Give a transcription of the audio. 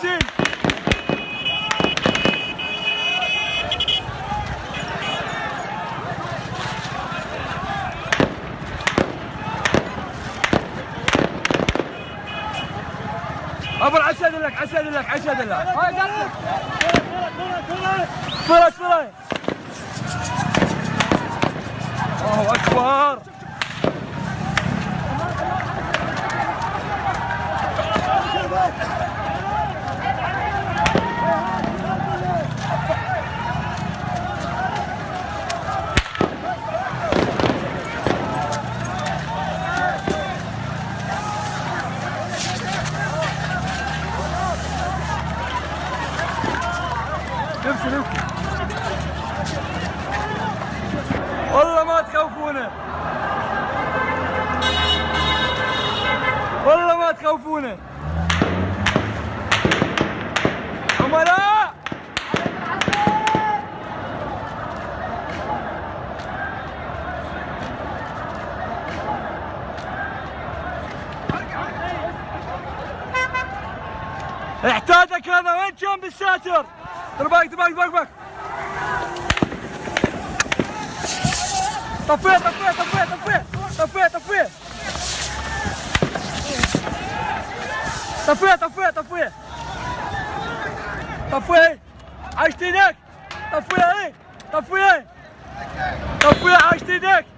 50. ابو العشاد لك، عشاد لك، عشاد لك. هاي قلبك. فرج فرج. الله اكبر. نمشي والله ما تخوفونا، والله ما تخوفونا عملاء. احتاجك هذا، وين كان بالساتر؟ دباك دباك دباك دباك. طفيه طفيه طفيه طفيه طفيه طفيه طفيه طفيه طفيه طفيه. عشت ايدك. طفيه ايه طفيه طفيه. عشت ايدك.